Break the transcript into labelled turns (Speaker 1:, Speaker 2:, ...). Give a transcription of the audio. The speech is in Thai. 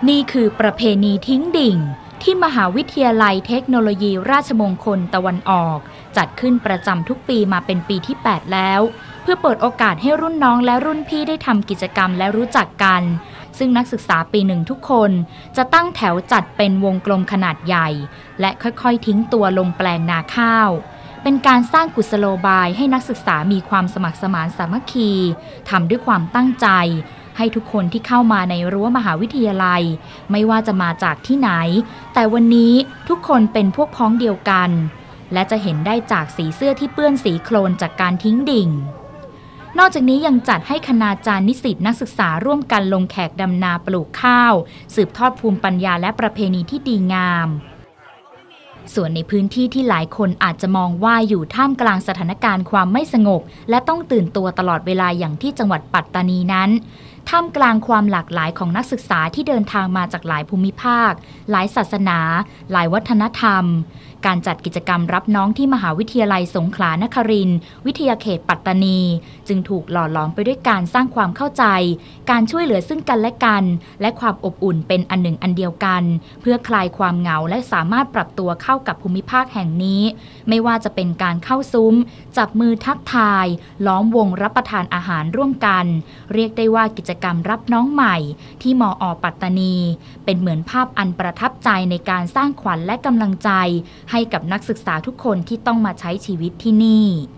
Speaker 1: นี่คือประเพณีทิ้งดิ่งที่มหาวิทยาลัยเทคโนโลยีราชมงคลตะวันออกจัดขึ้นประจำทุกปีมาเป็นปีที่ 8 แล้วเพื่อเปิดโอกาสให้รุ่นน้องและรุ่นพี่ได้ทำกิจกรรมและรู้จักกันซึ่งนักศึกษาปีหนึ่งทุกคนจะตั้งแถวจัดเป็นวงกลมขนาดใหญ่และค่อยๆทิ้งตัวลงแปลงนาข้าวเป็นการสร้างกุศโลบายให้นักศึกษามีความสมัครสมานสามัคคีทำด้วยความตั้งใจให้ทุกคนที่เข้ามาในรั้วมหาวิทยาลัยไม่ว่าจะมาจากที่ไหนแต่วันนี้ทุกคนเป็นพวกพ้องเดียวกันและจะเห็นได้จากสีเสื้อที่เปื้อนสีโคลนจากการทิ้งดิ่งนอกจากนี้ยังจัดให้คณาจารย์นิสิตนักศึกษาร่วมกันลงแขกดำนาปลูกข้าวสืบทอดภูมิปัญญาและประเพณีที่ดีงามส่วนในพื้นที่ที่หลายคนอาจจะมองว่าอยู่ท่ามกลางสถานการณ์ความไม่สงบและต้องตื่นตัวตลอดเวลาอย่างที่จังหวัดปัตตานีนั้นท่ามกลางความหลากหลายของนักศึกษาที่เดินทางมาจากหลายภูมิภาคหลายศาสนาหลายวัฒนธรรมการจัดกิจกรรมรับน้องที่มหาวิทยาลัยสงขลานครินทร์วิทยาเขตปัตตานีจึงถูกหล่อหลอมไปด้วยการสร้างความเข้าใจการช่วยเหลือซึ่งกันและกันและความอบอุ่นเป็นอันหนึ่งอันเดียวกันเพื่อคลายความเหงาและสามารถปรับตัวเข้ากับภูมิภาคแห่งนี้ไม่ว่าจะเป็นการเข้าซุ้มจับมือทักทายล้อมวงรับประทานอาหารร่วมกันเรียกได้ว่ากิจกรรมรับน้องใหม่ที่มอ.ปัตตานีเป็นเหมือนภาพอันประทับใจในการสร้างขวัญและกำลังใจให้กับนักศึกษาทุกคนที่ต้องมาใช้ชีวิตที่นี่